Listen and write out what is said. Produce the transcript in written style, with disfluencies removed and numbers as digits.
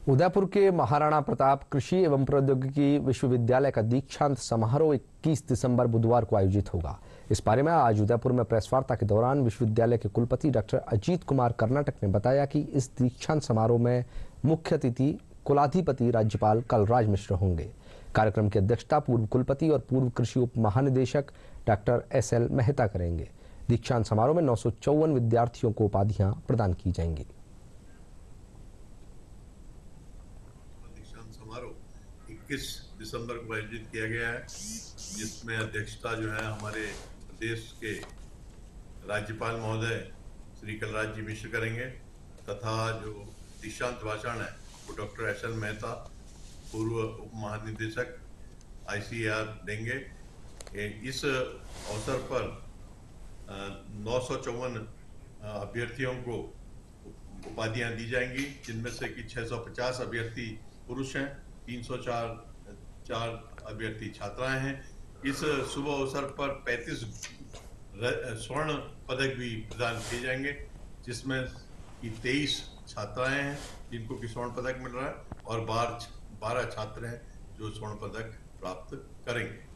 उदयपुर के महाराणा प्रताप कृषि एवं प्रौद्योगिकी विश्वविद्यालय का दीक्षांत समारोह 21 दिसंबर बुधवार को आयोजित होगा। इस बारे में आज उदयपुर में प्रेस वार्ता के दौरान विश्वविद्यालय के कुलपति डॉक्टर अजीत कुमार कर्नाटक ने बताया कि इस दीक्षांत समारोह में मुख्य अतिथि कुलाधिपति राज्यपाल कलराज मिश्र होंगे। कार्यक्रम की अध्यक्षता पूर्व कुलपति और पूर्व कृषि उप महानिदेशक डॉक्टर SL मेहता करेंगे। दीक्षांत समारोह में 954 विद्यार्थियों को उपाधियां प्रदान की जाएंगी। समारोह 21 दिसंबर को आयोजित किया गया है, जिसमें अध्यक्षता जो है हमारे प्रदेश के राज्यपाल महोदय श्री कलराज जी मिश्र करेंगे तथा जो दीक्षांत भाषण है वो डॉक्टर SL मेहता पूर्व उप महानिदेशक ICAR देंगे। इस अवसर पर 954 अभ्यर्थियों को उपाधियां दी जाएंगी, जिनमें से कि 650 अभ्यर्थी पुरुष हैं, 304 अभ्यर्थी छात्राएं हैं। इस शुभ अवसर पर 35 स्वर्ण पदक भी प्रदान किए जाएंगे, जिसमें कि 23 छात्राएं हैं जिनको कि स्वर्ण पदक मिल रहा है और 12 छात्र हैं जो स्वर्ण पदक प्राप्त करेंगे।